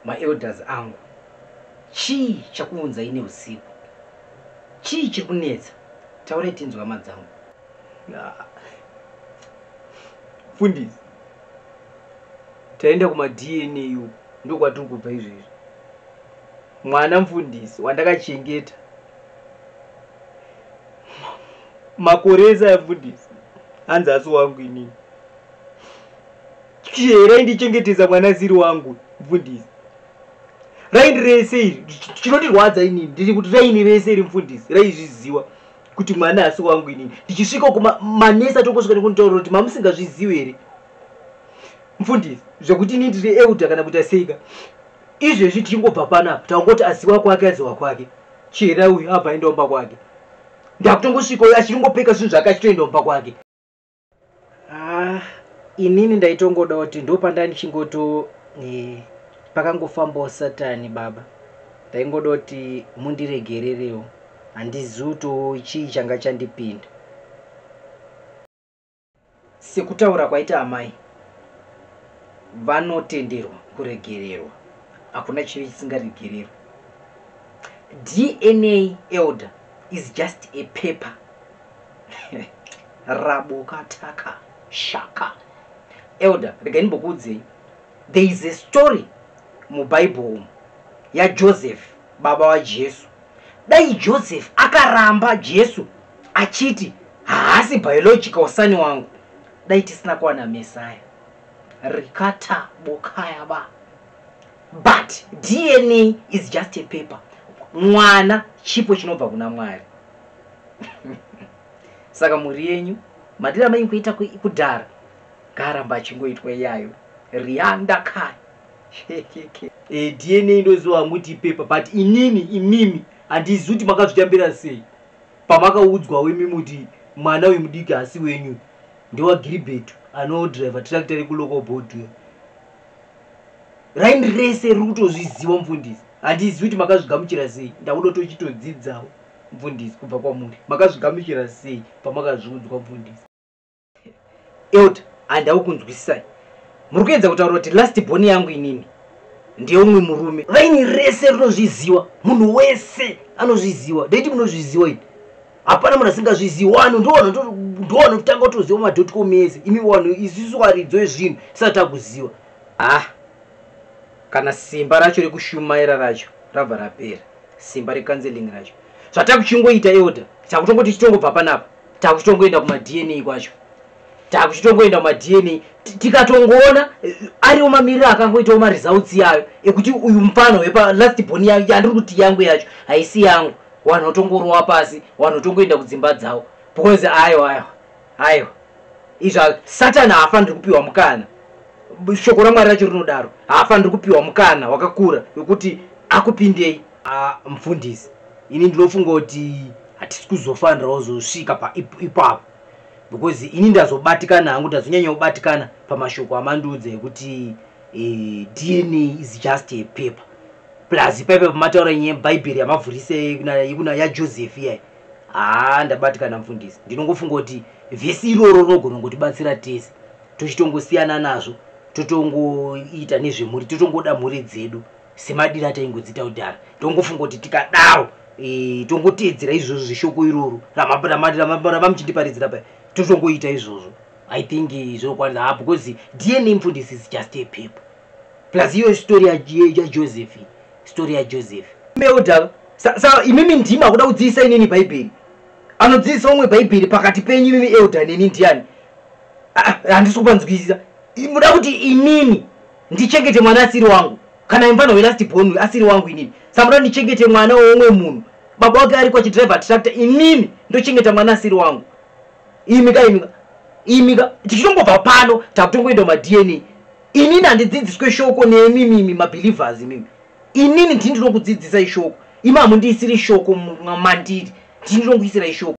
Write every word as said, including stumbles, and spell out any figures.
maelders angu, chii chakuunza ine usiku? Chii chikunetsa? Taura tinzwa hama dzangu. Mfundisi, taenda kuma D N A yu ndo kwatiri kubva izvezvi. Mwana mfundisi wandakachengeta makore ese ayamfundisi hanzi asi wangu inini. Chii raindichengetesa mwana asiri wangu mfundisi? Raindirese iri chinondirwadza inini ndiri kuti rainirese iri mfundisi raizviziva kuti mwana asi wangu inini. Ndichisvika kuma manesi atokosvika nekunitaurira kuti mamusingazvizivi here mfundisi zvekuti inini ndiri elder kana kuita seika. Izvezvi tichingobva panapa tangoti aziwa kwake aziwa kwake. Chera uyu abva endomba kwake. Ndakutongosvika uyu achingopeka zvinhu zvake achitoendomba kwake. Ah, inini ndaitongoda kuti ndopanda ndichingoto eh pakangofambawo Satani baba. Ndaingoda kuti mundiregererewo. Handizuto chii changa chandipinda. Sekutaura kwaita amai vanotenderwa kuregererwa. Hakuna chivi chisingaregererwa. D N A elder is just a paper. Rabokataka shaka. Elder, regain bokudzei. There is a story mu Bible ya Joseph, baba wa Jesu. Dai Joseph akaramba Jesu achiti haasi biological son wangu. Dai tisina kuwana Messiah. Rikata bokaya ba. But D N A is just a paper. Mwana chipo chinobva kuna Mwari. Saka muri yenyu madira mai kuita kudhara garamba chingoitwa yayo rianda kai. Eh, D N A inoziva muti paper but inini imimi handizuti makazvitambira sei. Pamakaudzwa wemimi kuti mwana wemudiki asi wenyu ndewa Gilbert anodriver tractor rekuloko board. Raindirese riri kutozviziva mfundisi. Handizivi makazvigamuchira sei. Ndakuda tochitodzidzawo mfundisi kubva kwamuri. Makazvigamuchira sei pamakazviudzwa mfundisi? Elder, handawo kunzwisisai. Muri kuedza kutaura kuti last born yangu inini ndiye umwe murume. Rainirese rinozviziva. Munhu wese anozviziva. Ndaiti munozviziva ini. Hapana munhu asingazvizivi. Wanhu ndowana kutanga kutoziva madotcom ese. Imi wanhu isusu waridzo yezvinhu tisati takuziva. Ah. Kana simba racho rekushumaira racho rabva rapera. Simba recounseling racho. Zvatakuchingoita elder. Takutongoti tichitongobva panapa. Takuchitongoenda kuma D N A kwacho. Takuchitongoenda kuma D N A. Tikatongoona ariwo mamiriro akangoitawo ma results yayo ekuti uyu mfano wepa last born yangu yandiri kuti yangu yacho haisi yangu. Wanhu otongorowa pasi, wanhu otongoenda kudzimba dzawo. Because ayo ayo. Ayo. Izva Satan haafaniri kupiwa mukana. Shoko raMwari racho rinodaro. Haafaniri kupiwa mukana wakakura wekuti akupindei. Ah, mfundisi. Ini ndinofunga kuti hatisi kuzofanirawo zosvika pa ipapo. Because ini ndazobatikana hangu ndazonyanya kubatikana pamashoko amandiudza ekuti eh, D N A is just a paper. Plus paper pamataura nyaya Bible yamavhurise kuna ya Joseph yayi. Ah, ndabatikana mfundisi. Ndinongofunga kuti vhesi iroro rinogona kutibatsira tese. Tochitongosiyana nazvo. Totongoita nezvemhuri, totongoda mhuri dzedu semadira taingodzita kudhara. Tongofunga kuti tikadaro eh tongoteedzera izvozvo zvishoko iroro ramamuchindiparidzira pa totongoita izvozvo. I think zvokwanza ha because D N A mfundisi is just a paper. Plus iyo story ya Joseph, story ya Joseph. Elder, sa imimi ndima kuda kudzidzisa inini Bible. Anodzidzisa umwe Bible pakati penyu imimi elder neni ndiani? Handisi kupanzwisisa. Muda kuti inini ndichengete mwana asiri wangu. Kana imfano last born asiri wangu inini. Samuda ndichengete mwana womwe munhu. Baba wake ari kwa chidriver tractor inini ndochengeta mwana asiri wangu. Imika imika. Imika tichitongobva pano takutongoenda ma D N A. Inini handidzidziswe shoko nemimi ma believers mimi. Inini ndini ndinokudzidzisa ishoko. Imamu ndisiri shoko mandiri. Ndini ndinokuisira ishoko.